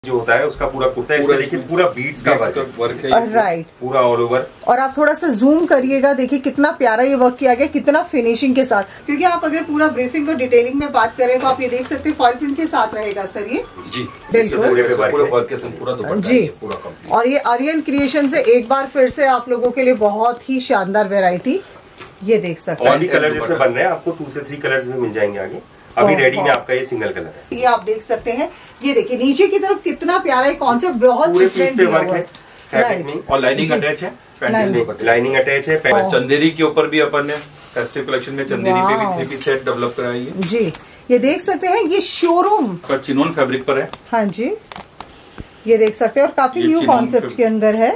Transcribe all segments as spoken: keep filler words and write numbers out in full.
जो होता है उसका पूरा कुर्ता है। इसमें देखिए पूरा बीड्स का वर्क है, राइट, पूरा ऑल ओवर। और आप थोड़ा सा जूम करिएगा, देखिए कितना प्यारा ये वर्क किया गया, कितना फिनिशिंग के साथ। क्योंकि आप अगर पूरा ब्रीफिंग और डिटेलिंग में बात करें तो आप ये देख सकते हैं फॉइल प्रिंट के साथ रहेगा सर ये। जी बिल्कुल जी। और ये आर्यन क्रिएशन से एक बार फिर से आप लोगों के लिए बहुत ही शानदार वेरायटी ये देख सकते हैं। और भी कलर जिसमें बन रहे हैं, आपको टू से थ्री कलर्स भी मिल जाएंगे आगे। अभी रेडी में आपका ये सिंगल कलर है, ये आप देख सकते हैं। ये देखिए नीचे की तरफ कितना प्यारा है कॉन्सेप्ट, बहुत डिफरेंट वर्क है, है। और लाइनिंग अटैच है, लाइनिंग अटैच है। चंदेरी के ऊपर भी अपन ने फेस्टिव कलेक्शन में चंदेरी पे भी थ्री पीस सेट डेवलप कराई है जी। ये देख सकते हैं ये शोरूम पर चिनोन फैब्रिक पर है। हाँ जी, ये देख सकते हैं और काफी न्यू कॉन्सेप्ट के अंदर है।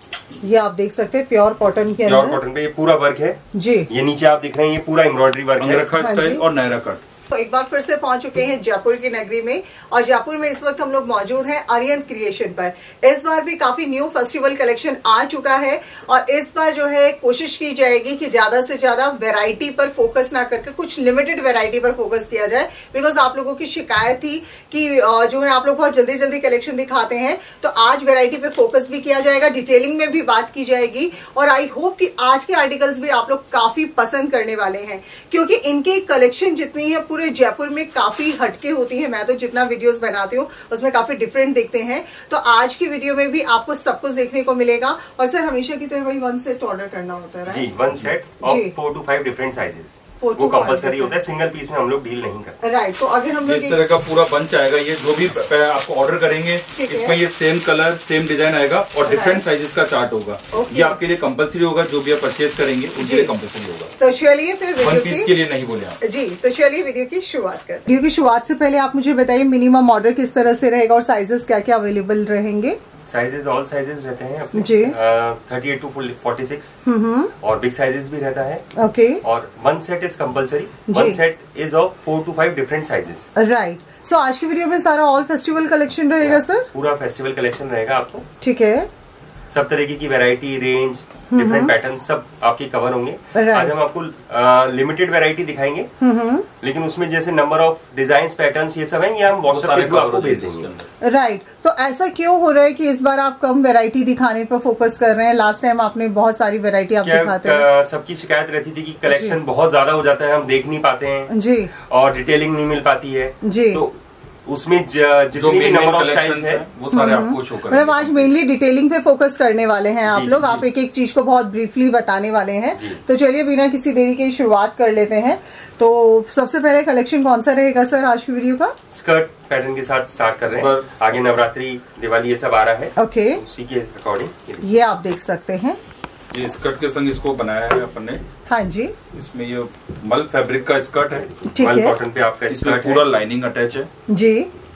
ये आप देख सकते हैं प्योर कॉटन के अंदर, प्योर कॉटन पे ये पूरा वर्क है जी। ये नीचे आप देख रहे हैं ये पूरा एम्ब्रॉयडरी वर्क है, अंगरखा स्टाइल और नायरा कट। तो एक बार फिर से पहुंच चुके हैं जयपुर की नगरी में, और जयपुर में इस वक्त हम लोग मौजूद हैं आर्यन क्रिएशन पर। इस बार भी काफी न्यू फेस्टिवल कलेक्शन आ चुका है, और इस बार जो है कोशिश की जाएगी कि ज्यादा से ज्यादा वैरायटी पर फोकस ना करके कुछ लिमिटेड वैरायटी पर फोकस किया जाए। बिकॉज आप लोगों की शिकायत थी कि जो है आप लोग बहुत जल्दी जल्दी कलेक्शन दिखाते हैं, तो आज वैरायटी पे फोकस भी किया जाएगा, डिटेलिंग में भी बात की जाएगी। और आई होप कि आज के आर्टिकल्स भी आप लोग काफी पसंद करने वाले हैं, क्योंकि इनकी कलेक्शन जितनी है पूरे जयपुर में काफी हटके होती है। मैं तो जितना वीडियोस बनाती हूँ उसमें काफी डिफरेंट दिखते हैं, तो आज की वीडियो में भी आपको सब कुछ देखने को मिलेगा। और सर हमेशा की तरह वही वन सेट ऑर्डर करना होता है, जी वन सेट और four to five different sizes वो कंपलसरी होता है, सिंगल पीस में हम लोग डील नहीं करते। राइट, तो अगर हम लोग इस तरह का पूरा बंच आएगा, ये जो भी आपको ऑर्डर करेंगे इसमें ये सेम कलर सेम डिजाइन आएगा और डिफरेंट साइजेस का चार्ट होगा। ये आपके लिए कंपलसरी होगा, जो भी आप परचेज करेंगे उनके लिए कंपलसरी होगा। तो चलिए फिर वन पीस के लिए नहीं बोले आप जी। तो चलिए वीडियो की शुरुआत कर। वीडियो की शुरुआत से पहले आप मुझे बताइए मिनिमम ऑर्डर किस तरह से रहेगा और साइजेस क्या क्या अवेलेबल रहेंगे? साइजेस ऑल साइजेस रहते हैं अपने जी, thirty eight to forty six और बिग साइजेस भी रहता है। ओके, और one set is compulsory, one set is of four to five different sizes. Right, so आज की वीडियो में सारा ऑल फेस्टिवल कलेक्शन रहेगा सर? पूरा फेस्टिवल कलेक्शन रहेगा आपको, ठीक है। सब तरीके की वैरायटी, रेंज, डिफरेंट पैटर्न सब आपके कवर होंगे। आज हम आपको लिमिटेड वैरायटी दिखाएंगे, लेकिन उसमें जैसे नंबर ऑफ डिजाइन पैटर्न्स ये सब है, ये हम व्हाट्सएप के थ्रू आपको भेज देंगे। राइट, तो ऐसा क्यों हो रहा है कि इस बार आप कम वैरायटी दिखाने पर फोकस कर रहे हैं? लास्ट टाइम आपने बहुत सारी वैरायटी आप दिखाते हैं। सबकी शिकायत रहती थी कि कलेक्शन बहुत ज्यादा हो जाता है, हम देख नहीं पाते हैं जी, और डिटेलिंग नहीं मिल पाती है जी। तो उसमें जितनी भी नंबर ऑफ स्टाइल्स है वो सारे आपको शो करेंगे। मतलब आज मेनली डिटेलिंग पे फोकस करने वाले हैं आप लोग, आप एक एक चीज को बहुत ब्रीफली बताने वाले हैं। तो चलिए बिना किसी देरी के शुरुआत कर लेते हैं। तो सबसे पहले कलेक्शन कौन सा रहेगा सर आज की वीडियो का? स्कर्ट पैटर्न के साथ स्टार्ट कर रहे हैं, आगे नवरात्रि दिवाली ये सब आ रहा है। ओके, उसी के अकॉर्डिंग ये आप देख सकते हैं, ये स्कर्ट के संग इसको बनाया है अपन ने। हाँ जी, इसमें ये मल फैब्रिक का स्कर्ट है, मल कॉटन पे आपका इसमें पूरा लाइनिंग अटैच है जी।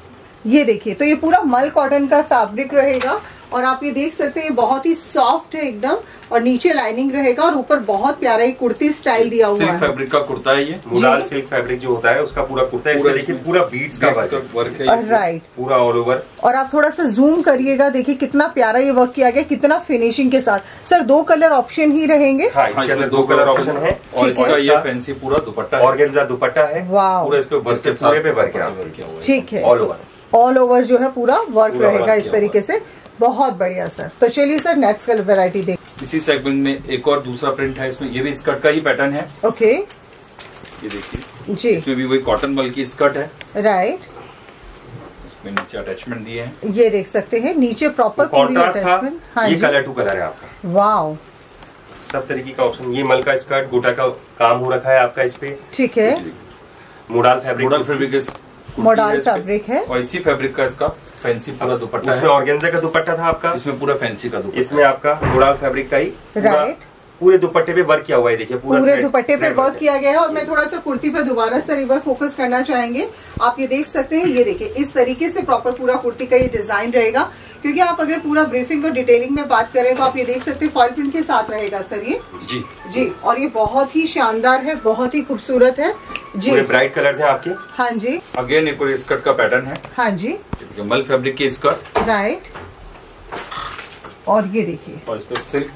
ये देखिए, तो ये पूरा मल कॉटन का फैब्रिक रहेगा, और आप ये देख सकते हैं बहुत ही सॉफ्ट है एकदम, और नीचे लाइनिंग रहेगा, और ऊपर बहुत प्यारा ही कुर्ती स्टाइल दिया हुआ है। सिल्क फैब्रिक का कुर्ता है ये, मुलाल सिल्क फैब्रिक जो होता है उसका पूरा कुर्ता है। इसमें देखिए पूरा बीड्स का वर्क है, राइट, पूरा ऑल ओवर। और आप थोड़ा सा जूम करिएगा, देखिए कितना प्यारा ये वर्क किया गया, कितना फिनिशिंग के साथ। सर दो कलर ऑप्शन ही रहेंगे? हाँ, इसके अंदर दो कलर ऑप्शन है, और इसका ये फैंसी पूरा दुपट्टा है, ऑर्गेन्जा दुपट्टा है, पूरा इस पे वर्क के साथ पे वर्क है, ठीक है, ऑल ओवर ऑल ओवर जो है पूरा वर्क रहेगा इस तरीके से। बहुत बढ़िया सर। तो चलिए सर नेक्स्ट कलर वेरायटी देख। इसी सेगमेंट में एक और दूसरा प्रिंट है, इसमें ये भी स्कर्ट का ही पैटर्न है। ओके, ये देखिए जी, इसमें भी वही कॉटन मल की स्कर्ट है, राइट। इसमें नीचे अटैचमेंट दिए हैं, ये देख सकते हैं नीचे प्रॉपर कॉन्ट्रास्ट था। हाँ, ये कलर टू कलर है आपका। वाव, सब तरीके का ऑप्शन। ये मल का स्कर्ट, गोटा का काम हो रखा है आपका इस पे, ठीक है। Modal fabric, modal fabric modal fabric है, और इसी फैब्रिक का इसका फैंसी पूरा दुपट्टा है। इसमें ऑर्गेन्जा का दुपट्टा था आपका, इसमें पूरा फैंसी का दुपट्टा, इसमें आपका मोडाल फैब्रिक का ही राइट, पूरे दुपट्टे पे वर्क किया हुआ है। देखिए पूरा पूरे दुपट्टे पे वर्क किया गया है। और मैं थोड़ा सा कुर्ती पे दोबारा से रिवर फोकस करना चाहेंगे। आप ये देख सकते हैं, ये देखिए इस तरीके से प्रॉपर पूरा कुर्ती का ये डिजाइन रहेगा। क्योंकि आप अगर पूरा ब्रीफिंग और डिटेलिंग में बात करें तो आप ये देख सकते हैं फॉइल प्रिंट के साथ रहेगा सर ये जी जी। और ये बहुत ही शानदार है, बहुत ही खूबसूरत है जी। ब्राइट कलर्स हैं आपके। हाँ जी, अगेन एक और स्कर्ट का पैटर्न है। हाँ जी, मल फैब्रिक की स्कर्ट, राइट। और ये देखिए, और इस पे सिल्क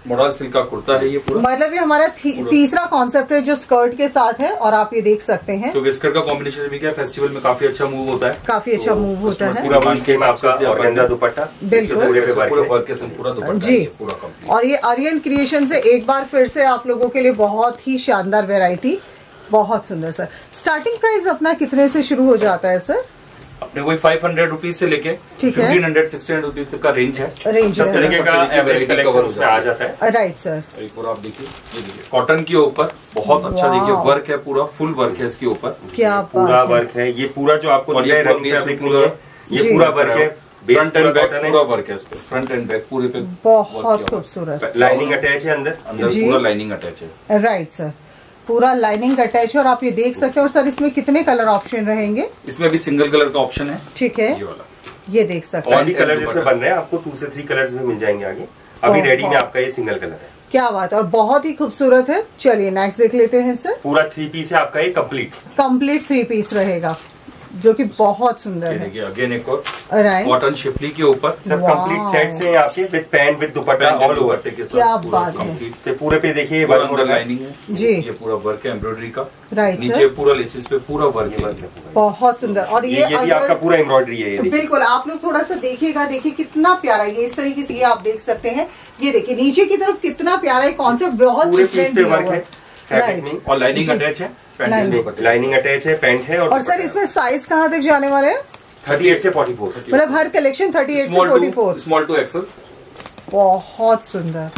मॉडल सिल्क का कुर्ता है ये पूरा। मतलब ये हमारा तीसरा कॉन्सेप्ट है जो स्कर्ट के साथ है, और आप ये देख सकते हैं तो स्कर्ट का कॉम्बिनेशन भी क्या फेस्टिवल में काफी अच्छा मूव होता है, काफी अच्छा मूव होता है। पूरा वन आपका ऑर्गेन्जा दुपट्टा, बिल्कुल पूरा जी। और ये आर्यन क्रिएशन से एक बार फिर से आप लोगों के लिए बहुत ही शानदार वेराइटी, बहुत सुंदर सर। स्टार्टिंग प्राइस अपना कितने से शुरू हो जाता है सर? अपने वही फाइव हंड्रेड रुपीज से लेके फिफ्टीन हंड्रेड सिक्सटीन रुपीज तक का रेंज है। रेंज सब तरीके का एवरेज कलेक्शन उसमें आ जाता है। Right sir. एक और आप देखिए, ये देखिए कॉटन के ऊपर बहुत अच्छा देखिए वर्क है, पूरा फुल वर्क है इसके ऊपर। क्या पूरा वर्क है ये पूरा जो आपको रनिंग फैब्रिक नहीं है, ये पूरा वर्क है। फ्रंट एंड बैक पूरा वर्क है इस पे, फ्रंट एंड बैक पूरे पे बहुत खूबसूरत। लाइनिंग अटैच है अंदर, अंदर पूरा लाइनिंग अटैच है। राइट सर, पूरा लाइनिंग अटैच है और आप ये देख सकते हैं। और सर इसमें कितने कलर ऑप्शन रहेंगे? इसमें भी सिंगल कलर का ऑप्शन है। ठीक है, ये वाला ये देख सकते हैं। और भी कलर जिसमें बन रहे हैं आपको टू से थ्री कलर्स भी मिल जाएंगे आगे। अभी रेडी में आपका ये सिंगल कलर है। क्या बात है, और बहुत ही खूबसूरत है। चलिए नेक्स्ट देख लेते हैं सर। पूरा थ्री पीस है आपका ये कंप्लीट कंप्लीट थ्री पीस रहेगा जो कि बहुत सुंदर है। देखिए अगेन एक और राइट कॉटन शिफली के ऊपर सब कंप्लीट सेट से आपके with pant with dupatta all over के साथ। क्या बात है। इस पे पूरे पे देखिए वर्क मॉडल लाइनिंग है जी, ये पूरा वर्क है एम्ब्रॉयडरी का। राइट नीचे पूरा लेसेस पे पूरा वर्क है, बहुत सुंदर। और ये, ये भी आपका पूरा एम्ब्रॉयडरी है। ये बिल्कुल आप लोग थोड़ा सा देखिएगा, देखिए कितना प्यारा ये इस तरीके से ये आप देख सकते हैं। ये देखिए नीचे की तरफ कितना प्यारा है कॉन्सेप्ट, बहुत डिफरेंट वर्क है फैब्रिक में और लाइनिंग अटैच है। लाइनिंग अटैच है, पैंट है। और, और सर इसमें साइज कहाँ तक जाने वाले हैं? थर्टी एट से फोर्टी फोर, मतलब हर कलेक्शन थर्टी एट से forty four, small to XL. बहुत सुंदर,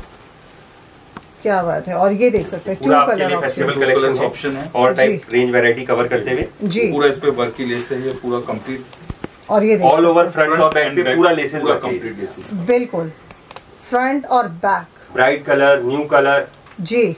क्या बात है। और ये देख सकते हैं two colour festival collection option है और टाइप रेंज वैरायटी कवर करते हुए जी। पूरा इस पे वर्क की लेस है ये पूरा कंप्लीट। और ये ऑल ओवर फ्रंट और बैक पे पूरा लेसेस वर्क कंप्लीट लेसेस, बिल्कुल फ्रंट और back. Bright colour, new colour जी।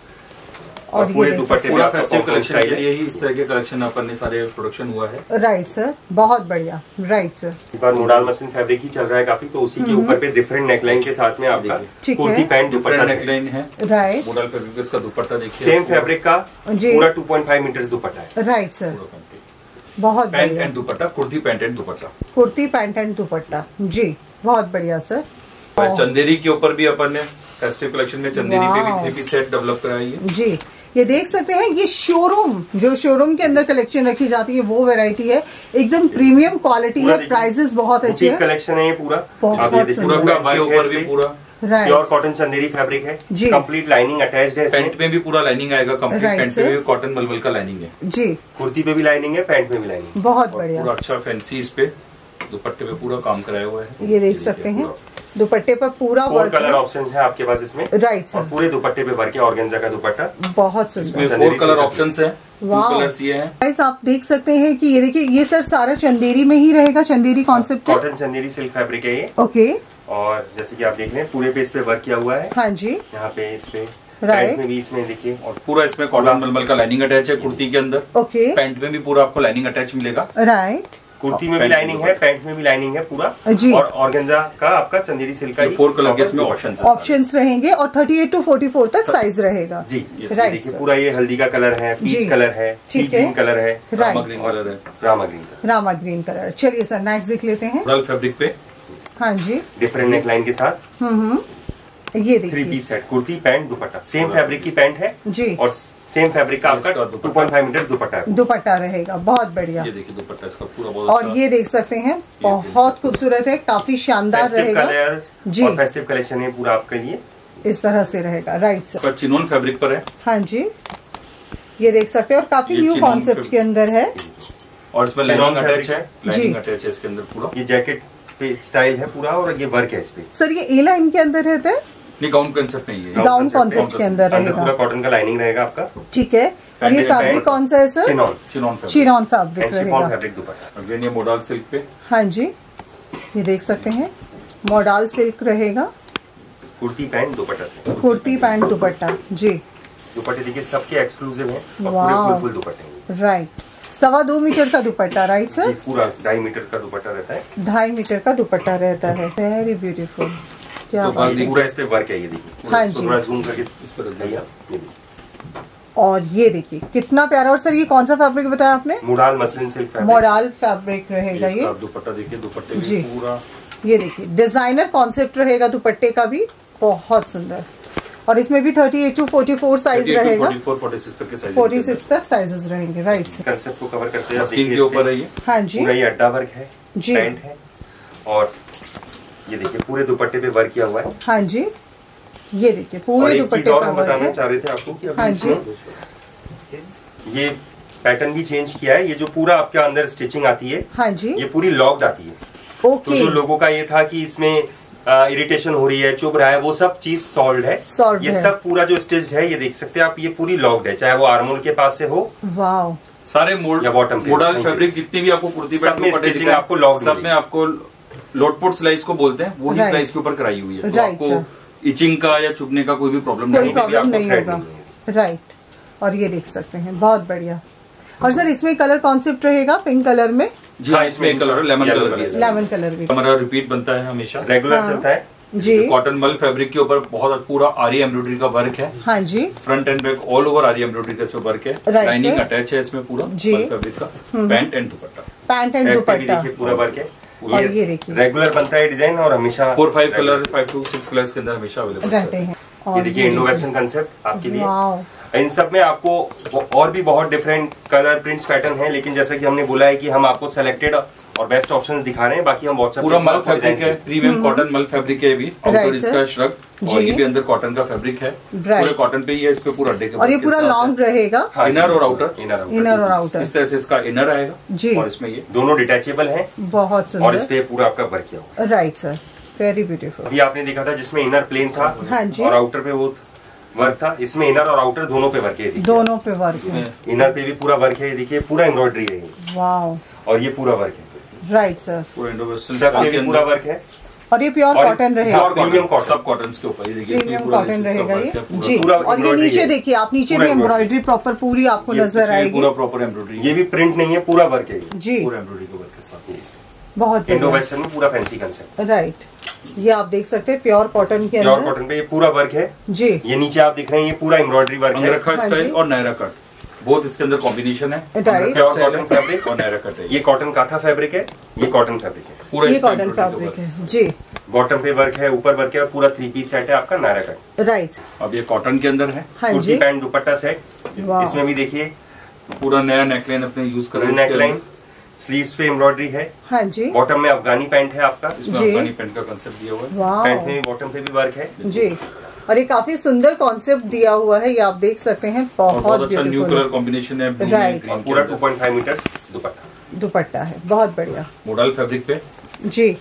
और पूरे दुपट्टे पूरा फेस्टिव कलेक्शन के लिए ही इस तरह के कलेक्शन अपन ने सारे प्रोडक्शन हुआ है। राइट सर, बहुत बढ़िया। राइट सर, इस बार मोडाल मसलिन फैब्रिक ही चल रहा है काफी, तो उसी के ऊपर पे डिफरेंट नेकलाइन के साथ में आपका कुर्ती पैंट दुपट्टा नेकलाइन है। राइट, मोडाल फैब्रिक का दुपट्टा देखिए सेम फैब्रिक का पूरा two point five metre dupatta है। राइट सर, बहुत pant and dupatta, kurti pant and dupatta, kurti pant and dupatta जी, बहुत बढ़िया सर। चंदेरी के ऊपर भी अपन ने फेस्टिव कलेक्शन में चंदेरी पे भी थ्री पीस सेट डेवलप कराई है जी। ये देख सकते हैं ये शोरूम, जो शोरूम के अंदर कलेक्शन रखी जाती है वो वैरायटी है, एकदम प्रीमियम क्वालिटी है, प्राइसेस बहुत अच्छे हैं। कलेक्शन है ये पूरा, बहुत ऊपर भी पूरा प्योर कॉटन चंदेरी फैब्रिक है जी। कंप्लीट लाइनिंग अटैच्ड है, पैंट में भी पूरा लाइनिंग आएगा, कंप्लीट पैंट पे भी कॉटन मलमल का लाइनिंग है जी, कुर्ती पे भी लाइनिंग है, पैंट में भी लाइनिंग, बहुत बढ़िया। पूरा अच्छा फैंसी इस पे दुपट्टे पे पूरा काम कराया हुआ है। ये देख सकते हैं दुपट्टे पर पूरा वर्क कलर ऑप्शन है आपके पास इसमें। राइट सर, पूरे दुपट्टे पे वर्क है, ऑर्गेन्जा का दुपट्टा, बहुत सुंदर। फोर कलर ऑप्शन है, कलर्स ये हैं। गाइस आप देख सकते हैं कि ये देखिए ये सर सारा चंदेरी में ही रहेगा, चंदेरी कॉन्सेप्ट है, कॉटन चंदेरी सिल्क फैब्रिक है ये। ओके, और जैसे कि आप देख रहे हैं पूरे पे इस पे वर्क किया हुआ है। हाँ जी, यहाँ पे इस पे राइट में भी इसमें देखिए, और पूरा इसमें कॉटन मलमल का लाइनिंग अटैच है कुर्ती के अंदर। ओके, पैंट में भी पूरा आपको लाइनिंग अटैच मिलेगा। राइट, कुर्ती में भी लाइनिंग है, पैंट में भी लाइनिंग है पूरा जी। और ऑर्गेन्जा का आपका चंदेरी सिल्क का फोर कलर के इसमें ऑप्शन ऑप्शंस रहेंगे और thirty eight to forty four तक साइज रहेगा जी। देखिए पूरा ये हल्दी का कलर है, पीच कलर है, सी ग्रीन कलर है, रामा ग्रीन कलर है, Rama green Rama green colour. चलिए सर नेक्स्ट देख लेते हैं। रॉयल फैब्रिक पे हाँ जी, डिफरेंट नेकलाइन के साथ हम्म, ये थ्री देखिए piece set, kurti pant dupatta, same fabric की पैंट है जी, और सेम फैब्रिक का आपका two point five metre dupatta है, दुपट्टा रहेगा, बहुत बढ़िया। ये देखिए दुपट्टा इसका पूरा बहुत और ये देख सकते हैं बहुत खूबसूरत है, काफी शानदार रहेगा जी। और फेस्टिव कलेक्शन है पूरा आपके लिए, इस तरह से रहेगा। राइट सर, चिनोन फैब्रिक पर है। हाँ जी, ये देख सकते हैं और काफी न्यू कॉन्सेप्ट के अंदर है और इसमें लाइनिंग अटैच है, लाइनिंग अटैच है इसके अंदर पूरा। ये जैकेट पे स्टाइल है पूरा और ये वर्क है इस पे। सर ये ए लाइन के अंदर रहता है, नहीं गाउन कॉन्सेप्ट नहीं है, गाउन कॉन्सेप्ट के अंदर रहेगा, पूरा कॉटन का लाइनिंग रहेगा आपका। ठीक है, और ये फैब्रिक कौन सा है sir? Chinon, chinon chinon fabric रहेगा, फैब्रिक दुपट्टा। अगेन ये मोडाल सिल्क पे। हाँ जी, ये देख सकते हैं मोडाल सिल्क रहेगा, कुर्ती पैंट दुपट्टा से, कुर्ती पैंट दुपट्टा जी। दुपट्टे देखिए सबके एक्सक्लूसिव है और पूरे फुल फुल दुपट्टे। राइट, सवा दो मीटर का दुपट्टा, राइट सर? पूरा ढाई मीटर का दुपट्टा रहता है, ढाई मीटर का दुपट्टा रहता है, वेरी ब्यूटीफुल। क्या बात है, पूरा इस पे वर्क है, ये देखिए। हाँ जी, थोड़ा जूम करके इस पर रख दिया। और ये देखिए कितना प्यारा। और सर ये कौन सा फैब्रिक बताया आपने? Modal muslin silk fabric, modal fabric रहेगा ये। दुपट्टा देखिए, दुपट्टे जी पूरा ये देखिए डिजाइनर कॉन्सेप्ट रहेगा दुपट्टे का भी, बहुत सुंदर। और इसमें भी thirty eight to forty four size रहेगा, फोर्टी सिक्स तक के साइज फोर्टी सिक्स तक साइजेस रहेंगे। राइट सर, कंसेप्ट को कवर करते हैं। स्कीम के ऊपर है ये। हाँ जी, पूरा ये अड्डा वर्क है, जी, पैंट है, और ये देखिए पूरे दुपट्टे पे वर्क किया हुआ है। हाँ जी, ये देखिए पूरे दुपट्टे और पे हम वर्क बताना है। चाह रहे थे आपको कि अभी हाँ इसमें ये पैटर्न भी चेंज किया है। ये जो पूरा आपके अंदर स्टिचिंग आती है, हाँ जी, ये पूरी लॉक्ड आती है। तो ओके, जो लोगों का ये था कि इसमें इरिटेशन हो रही है, चुभ रहा है, वो सब चीज सॉल्व है। Solved ये है। सब पूरा जो स्टिच है, ये देख सकते हैं आप, ये पूरी लॉक्ड है, चाहे वो आर्मोल के पास से हो। वाओ, सारे मोड या बॉटम पे, मोडल thank you। फैब्रिक जितनी भी आपको कुर्ती सब में पैंट स्टिचिंग आपको लॉक्ड सब में आपको लोटपोट स्लाइस को बोलते हैं, वही Right। स्लाइस के ऊपर कराई हुई है। तो Right, आपको इचिंग का या चुभने का कोई भी प्रॉब्लम कोई नहीं होगी। प्रॉब्लम आपको नहीं thread होगा। नहीं राइट, और ये देख सकते हैं, बहुत बढ़िया। और सर इसमें कलर कॉन्सेप्ट रहेगा पिंक कलर में, जी हाँ, इसमें एक कलर लेमन Yellow कलर भी है। लेमन कलर भी। हमारा रिपीट बनता है हमेशा, रेगुलर हाँ। चलता है जी, कॉटन मल फैब्रिक के ऊपर बहुत पूरा आरी एम्ब्रॉयडरी का वर्क है। हाँ जी, front and back all over aari embroidery का इसमें वर्क है। Right, lining sir। अटैच है इसमें पूरा जी। मल फैब्रिक का, pant and dupatta. Pant and Back पे भी दुपट्टा, देखिए पूरा वर्क है। और ये देखिए रेगुलर बनता है डिजाइन, और हमेशा four five colour five to six colours के अंदर हमेशा अवेलेबल रहते हैं। ये और देखिए इंडो वेस्टर्न कंसेप्ट आपके लिए। वाओ, इन सब में आपको और भी बहुत डिफरेंट कलर प्रिंट्स पैटर्न है, लेकिन जैसा कि हमने बोला है कि हम आपको सेलेक्टेड और बेस्ट ऑप्शंस दिखा रहे हैं। बाकी हम व्हाट्सएप पूरा मल फैब्रिक है, प्रीमियम कॉटन मल फैब्रिक है। भी आउटर Right, इसका sir। श्रग, और जी। ये भी अंदर कॉटन का फैब्रिक है। Right। पूरे कॉटन पे ही है, इस पे पूरा अड्डे के और ये वर्क के पूरा साथ लॉन्ग रहेगा, है। इनर और आउटर, इनर इनर और आउटर, इस तरह से इसका इनर आएगा जी। और इसमें ये दोनों डिटैचेबल हैं, बहुत और इस सुंदर। पे पूरा आपका वर्क किया हुआ राइट सर, वेरी ब्यूटीफुल। अभी आपने देखा था जिसमें इनर प्लेन था, हाँ जी। और आउटर पे वो वर्क था। इसमें इनर और आउटर दोनों पे वर्क है। देखिए दोनों पे वर्क है, इनर पे भी पूरा वर्क है, देखिए पूरा एम्ब्रॉयडरी है ये, वाओ, और ये पूरा वर्क है। Right sir. पूरा इंडो वेस्टर्न सब स्टाइल पे के भी पूरा अंदर वर्क है, और ये प्योर और कॉटन रहेगा, प्योर प्रीमियम cotton। सब कॉटन के ऊपर, ये देखिए इसमें प्रीमियम पूरा कॉटन laces का रहेगा work ये, है, पूरा- जी। पूरा और ये embroidery नीचे है। देखिए आप, नीचे पूरा भी एम्ब्रॉयडरी प्रॉपर पूरी आपको ये नजर इसमें आएगी। पूरा प्रॉपर एम्ब्रॉयडरी, ये भी प्रिंट नहीं है, पूरा वर्क है ये। जी, पूरा एम्ब्रॉयडरी के वर्क के साथ ये। बहुत इंडो बढ़िया। वेस्टर्न में पूरा फैंसी कंसेप्ट। राइट, ये आप देख सकते हैं प्योर कॉटन के प्योर अंदर, कॉटन पे ये पूरा वर्क है। जी। ये नीचे आप देख रहे हैं, ये पूरा एम्ब्रॉयडरी वर्क है। अंगरखा हाँ स्टाइल जी। और नायरा कट, बहुत इसके अंदर कॉम्बिनेशन है। Right। अंगरखा Pure style cotton है fabric। और नायरा कट है। ये कॉटन काथा फैब्रिक है, ये कॉटन फैब्रिक है। पूरा ये इस पे कॉटन embroidery का फैब्रिक work है, जी। बॉटम पे वर्क है, ऊपर वर्क है, और पूरा थ्री पीस सेट है आपका नायरा कट। राइट, अब ये कॉटन के अंदर है। हाँ कुर्ती जी, पैंट दुपट्टा सेट। वाह। इसमें भी देखिए पूरा नया नेकलाइन अपने यूज कर रहे हैं। नेकलाइन, स्लीव्स पे एम्ब्रॉयडरी है, हाँ जी, बॉटम में अफगानी पैंट है आपका, इसमें जी। अफगानी पैंट का कंसेप्ट दिया हुआ है। पैंट वाह, में बॉटम पे भी वर्क है। जी। और ये काफी सुंदर कॉन्सेप्ट दिया हुआ है, ये आप देख सकते हैं, और बहुत बहुत अच्छा न्यू ब्यूटीफुल कलर कॉम्बिनेशन है, blue Right। में green और के पूरा अंदर। Two point five metre dupatta. Dupatta है, बहुत बढ़िया, मोडल फैब्रिक पे जी।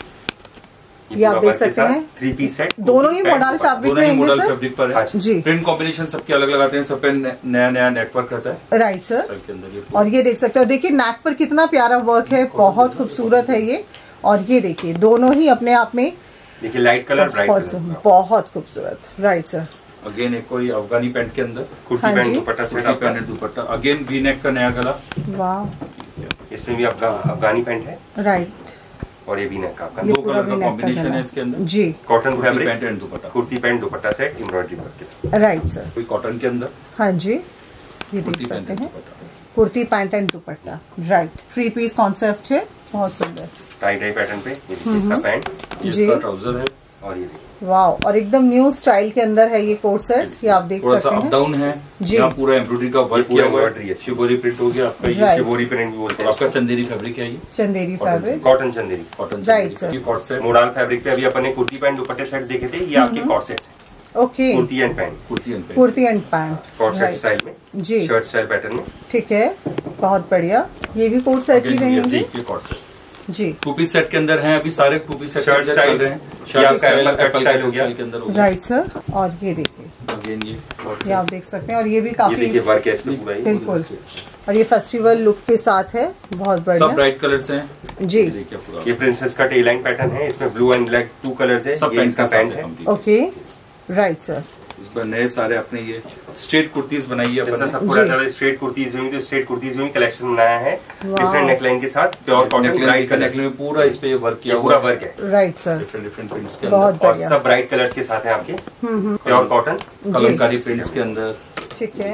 ये आप देख सकते हैं, थ्री पीस सेट, दोनों ही मॉडल फैब्रिक दोनों ही रहेंगे मॉडल सर। फैब्रिक पर है। अच्छा। जी, प्रिंट कॉम्बिनेशन सबके अलग लगाते हैं, सब पे नया नया नेटवर्क रहता है राइट सर। स्टाइल के अंदर ये पूरा। और ये देख सकते हो, देखिए नेक पर कितना प्यारा वर्क है, बहुत खूबसूरत है ये। और ये देखिए दोनों ही अपने आप में देखिए लाइट कलर, ब्राइट बहुत कलर, बहुत खूबसूरत, राइट सर। अगेन एक कोई अफगानी पैंट के अंदर कुर्ती हाँ पैंट जी। दुपट्टा सेट कुर्ती आपका। Pant dupatta, again V neck का नया गला। वाह, इसमें भी आपका अफगानी पैंट है, राइट, और ये भी नेक आपका ये दो पूरा कलर का भी नेक कॉम्बिनेशन गला है इसके अंदर। जी, cotton kurti fabric, pant and dupatta, kurti pant dupatta set embroidery work के साथ। Right sir. कोई कॉटन के अंदर हाँ जी, ये देख कुर्ती पैंट सकते एंड हैं, dupatta. Kurti pant and dupatta, right. Three piece concept है, बहुत सुंदर, टाई डाई पैटर्न पे। ये देखिए इसका पैंट, ये जी। इसका ट्राउजर है। और ये देखिए वाह। और एकदम न्यू स्टाइल के अंदर है ये कोट सेट, ये आप देख थोड़ा सा सकते अप हैं, डाउन है, जी। यहाँ पूरा एम्ब्रॉयडरी का वर्क पूरा किया हुआ embroidery है। है, शिवोरी प्रिंट हो गया आपका ये, Right। शिवोरी प्रिंट भी बोलते और हैं, आपका चंदेरी फैब्रिक है ये, Chanderi fabric, cotton Chanderi. Cotton Right, sir। Co-ord set, modal fabric पे अभी अपन ने कुर्ती पैंट दुपट्टे सेट देखे थे, ये आपके कॉट सेट्स हैं, okay, kurti and pant, kurti and pant, kurti and pant, co-ord set right, style में, जी, शर्ट स्टाइल पैटर्न में। ठीक है, बहुत बढ़िया। ये भी कोट सेट ही Again, ये रहेंगे, ये कॉट सेट जी, टू पीस सेट के अंदर हैं अभी सारे टू पीस सेट के Shirt अंदर style, चल रहे हैं। ये शर्ट आपका style, apple cut apple style cut हो गया। स्टाइल के अंदर हो गया। Right sir. और ये देखिए, अगेन ये कॉट ये आप सेट, देख सकते हैं, और ये भी ये काफी, देखिए वर्क है इसमें पूरा ही। बिल्कुल, और ये फेस्टिवल लुक के साथ है, बहुत सब बढ़िया, ब्राइट कलर्स हैं। जी, ये देखिए पूरा ये प्रिंसेस का टे लाइन पैटर्न है, इसमें blue and black two colours है, सब ये पैंट इसका का पैंट पैंट है। है। Okay, right sir. इस पर नए सारे अपने ये स्ट्रेट कुर्तीज बनाई है जैसा अपन ने। सबको जी। रहता है स्ट्रेट कुर्तीज में भी, तो स्ट्रेट कुर्तीज में भी कलेक्शन बनाया है, वाह। डिफरेंट नेकलाइन के साथ, प्योर कॉटन नेकलाइन ब्राइट के कलर, नेकलाइन में पूरा इस पे ये वर्क किया ये पूरा हुआ वर्क है, right sir, different different prints के बहुत अंदर, और बढ़िया, सब ब्राइट कलर्स के साथ है आपके, प्योर कॉटन। कलमकारी प्रिंट्स के अंदर। ठीक है,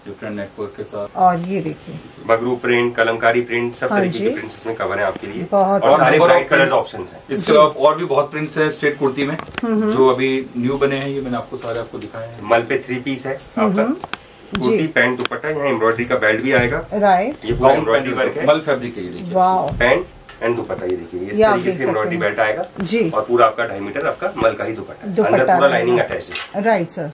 डिफरेंट नेटवर्क के साथ। और ये देखिए बगरू प्रिंट, कलमकारी प्रिंट, सब हाँ तरीके जी। के प्रिंट्स इसमें कवर है आपके लिए। बहुत और सारे number bright of colour prints। Options हैं। इसके अलावा और भी बहुत प्रिंट्स हैं स्ट्रेट कुर्ती में जो अभी न्यू बने हैं, ये मैंने आपको सारे आपको दिखाए हैं। मल पे थ्री पीस है आपका, कुर्ती पैंट दुपट्टा, यहाँ एम्ब्रॉयडरी का बेल्ट भी आएगा। राइट, ये पूरा एम्ब्रॉयडरी वर्क है, मल फैब्रिक है ये। वाओ, पैंट एंड दुपट्टा ये देखिए, इस ये आप तरीके देख से एम्ब्रॉयडरी सकते हैं। बेल्ट आएगा जी। और पूरा आपका ढाई मीटर आपका मल का ही दुपट्टा, दुपट्टा अंदर पूरा रहेगा। लाइनिंग अटैच है। Right sir.